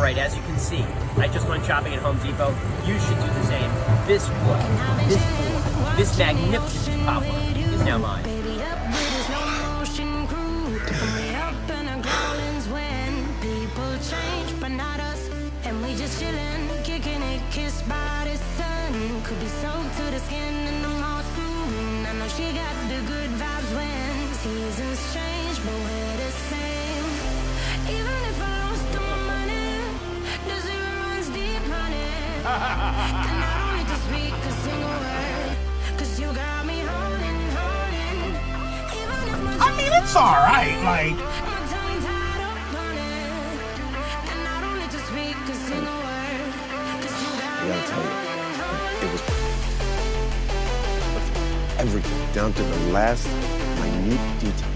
Alright, as you can see, I just went shopping at Home Depot. You should do the same. This wood, this magnificent poplar is now mine. Could be soaked to the skin in the monsoon. I know she got the good vibes when seasons change, but we're the same. Even if I lost all my money, the zero runs deep, honey. And I don't need to speak a single word, 'cause you got me holding. Even if my I mean, it's alright, like. my tongue tied up on it. And I don't need to speak a single word, 'cause you got I me gotta tell you, holding. it was everything, down to the last minute details.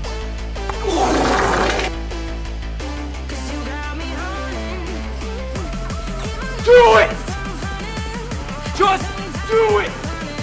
Do it! Just do it!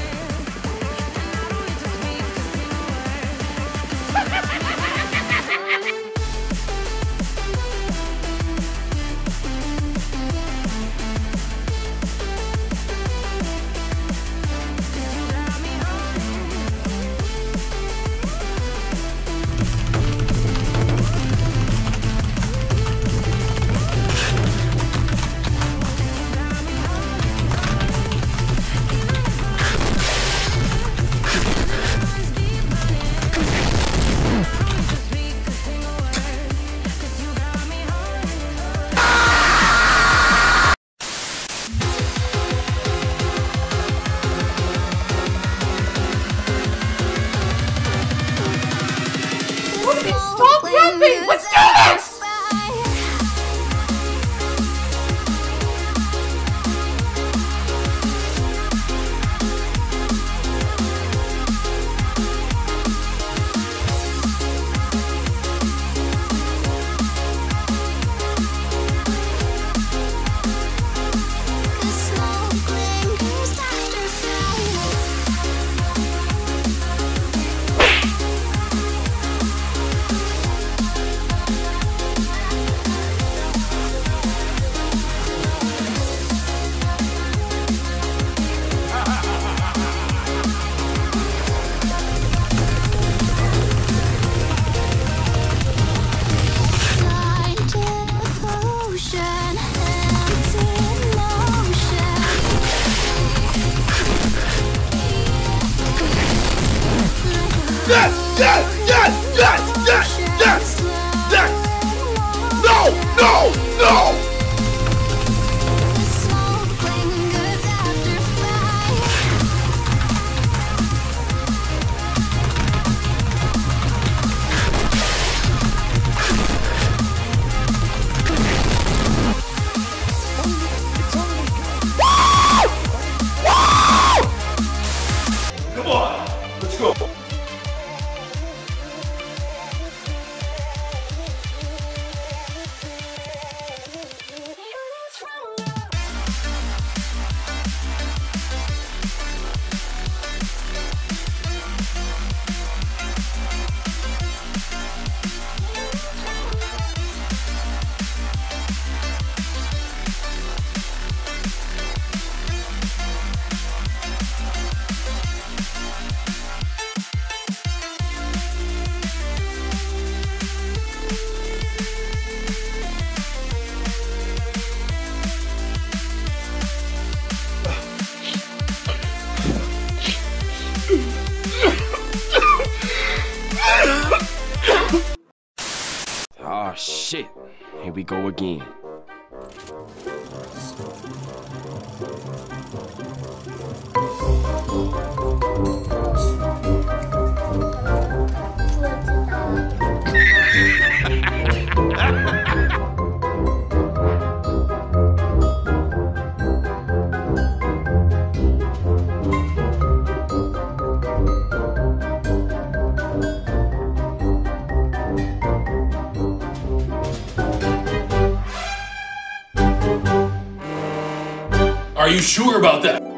Stop rapping! Let's do this! Yes! Yes! Yes! Yes! Yes! Yes! Yes! No! No! No! Come on! Let's go! Oh shit, here we go again. Are you sure about that?